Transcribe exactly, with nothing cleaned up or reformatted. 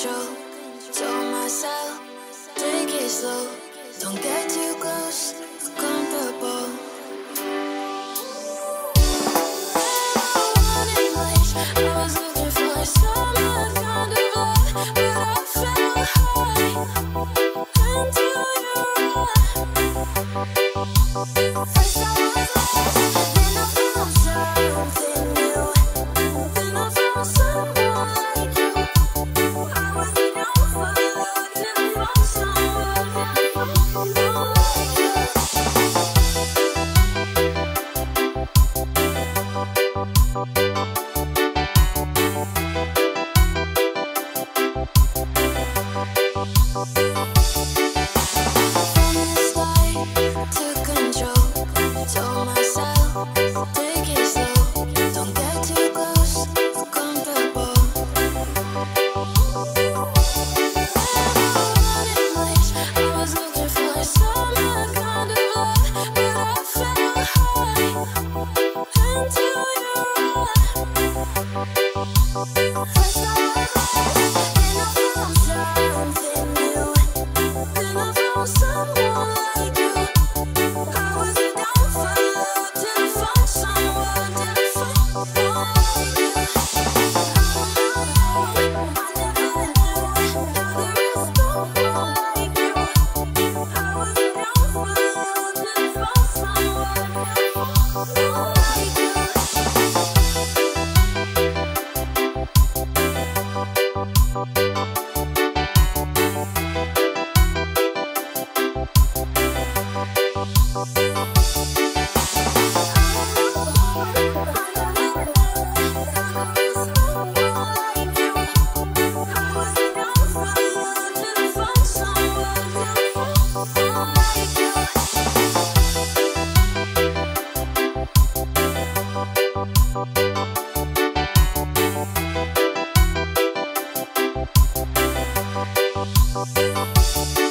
control. Told myself, take it slow. Don't get too close, comfortable. I was looking for some kind of love, but I fell high into your eyes. First I was lost, then I found something new. Then I found someone like you. I was down for love, then I found someone, then I found someone like you. We'll be right back.